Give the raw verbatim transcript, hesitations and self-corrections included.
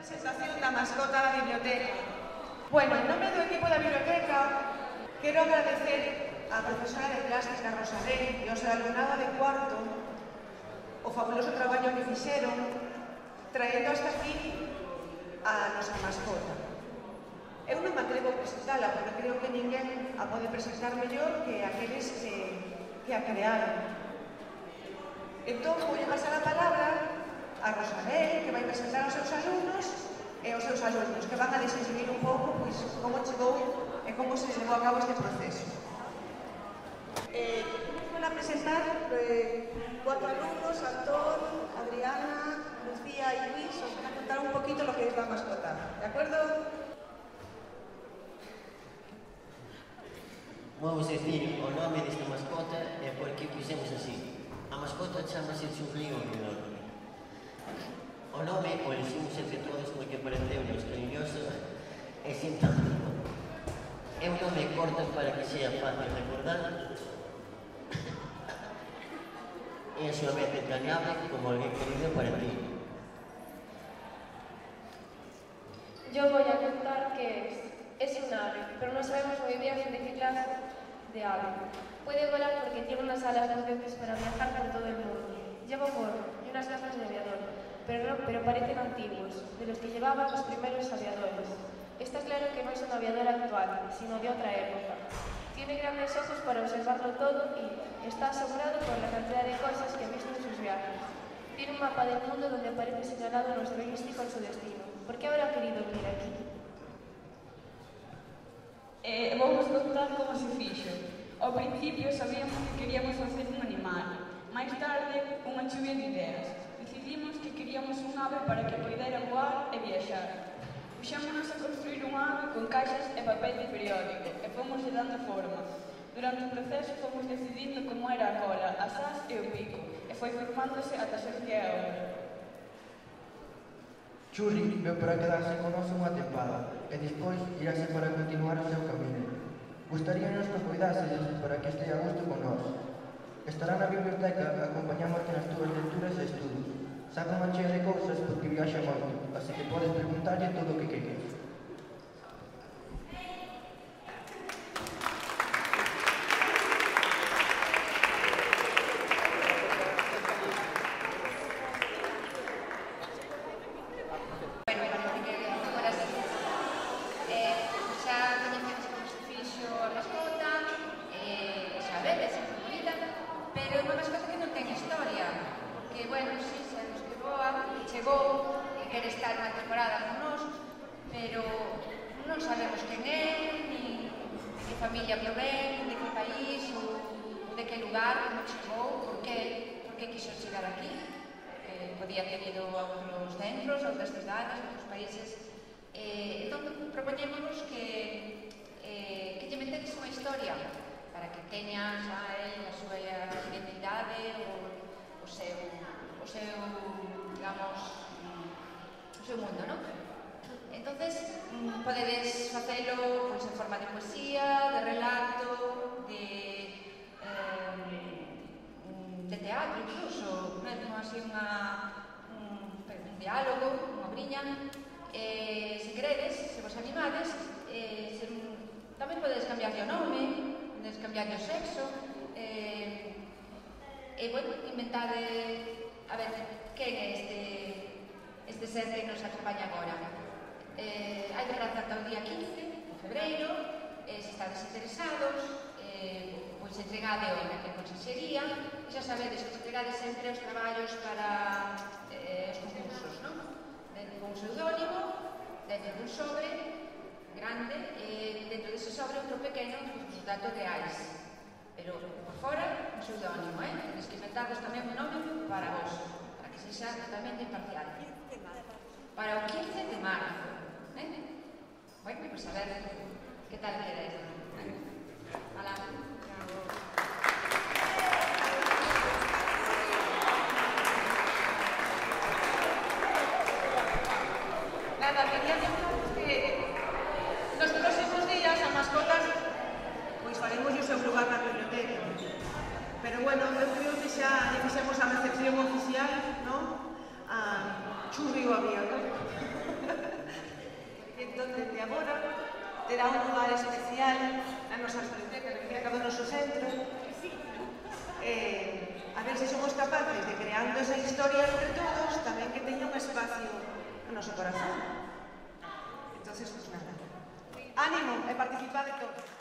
Presentación da mascota da biblioteca. Bueno, en nome do equipo da biblioteca, quero agradecer á profesora de plástica Rosalén e ao seu alumnado de cuarto o fabuloso traballo que fixeron traendo hasta aquí a nosa mascota. Eu non me atrevo a presentala porque creo que ninguén a pode presentar mellor que aqueles que, que a crearon. Entón, vou pasar a palabra a Rosalén, que vai presentar aos seus alumnos e aos seus alumnos, que van a describir un pouco pois, como chegou e como se levou a cabo este proceso. Eh, Vou a presentar eh, cuatro alumnos, Antón, Adriana, Lucía e Luis, os van a contar un poquito lo que es la mascota, ¿de acuerdo? Vamos decir o nome desta mascota e por que fixemos así. A mascota chamase Churrío Enorme. O nome o elegimos entre todos porque pareceu-nos cariñoso e simpático. É un nome corto para que sea fácil recordar e a súa vez entrañable como alguén querido para ti. Yo voy a contar que es. Es un ave, pero no sabemos muy bien de qué clase de ave. Puede volar porque tiene unas alas potentes para viajar por todo el mundo. Lleva un gorro y unas gafas de aviador, pero, no, pero parecen antiguos, de los que llevaban los primeros aviadores. Está claro que no es un aviador actual, sino de otra época. Tiene grandes ojos para observarlo todo y está asombrado por la cantidad de cosas que ha visto en sus viajes. Tiene un mapa del mundo donde aparece señalado nuestro índice con su destino. ¿Por qué habrá querido venir aquí? Eh, vamos contar como se fixo. Ao principio sabíamos que queríamos facer un animal. Mais tarde, unha chuvia de ideas. Decidimos que queríamos un ave para que poidera voar e viaxar. Puxámonos a construir un ave con caixas e papel de periódico e fomos dando forma. Durante o proceso fomos decidindo como era a cola, as ás e o pico, e foi formándose ata ser que é agora. Churri veu para quedarse con nós unha tempada e despois irase para continuar o seu camiño. Gustaríanos que cuidases para que estea a gusto con nós. Estará na biblioteca, acompañámoste nas túas lecturas e estudos. Saca unha chea de cousas porque viaxa moito, así que podes preguntarlle todo o que queres. Podía ter ido a outros centros, a outras cidades, a outros países. Eh, entón, propoñémonos que, eh, que lle metedes unha historia para que teñas a él a súa identidade, o, o, seu, o seu, digamos, o seu mundo, non? Entonces, podedes facelo pois, en forma de poesía, de relato, de, eh, de teatro, incluso, mesmo así unha, un, un diálogo, unha obriña. Eh, se queredes, se vos animades, eh, ser un, tamén podedes cambiar o nome, podedes cambiar o sexo, eh, e, bueno, inventar, eh, a ver, quen é este, este ser que nos acompaña agora. Eh, hai de prazo ata o día quince de febreiro, eh, se estades interesados, eh, pois entregade o na Consellería, e xa sabedes que entregade sempre os traballos para eh, os concursos, non? Dentro dun pseudónimo, dentro dun sobre grande, e dentro dese sobre outro pequeno, os datos reais. Pero por fora, un pseudónimo, eh? Tenes que inventarvos tamén un nome para vos, para que se xa totalmente imparcial. Para o quince de marzo. Eh? Bueno, pues a ver que tal queda isto. Alá. Nada, quería deciros que nos próximos días a mascotas pois faremos o seu lugar na biblioteca. Pero bueno, eu creo que xa lle fixemos a recepción oficial, non? A Churri o aviador. terá un lugar especial na nosa biblioteca, que fica do noso centro. Eh, a ver se somos capaces de, creando esa historia entre todos, tamén que teña un espacio no noso corazón. Entonces, pues nada. Ánimo e participade todos.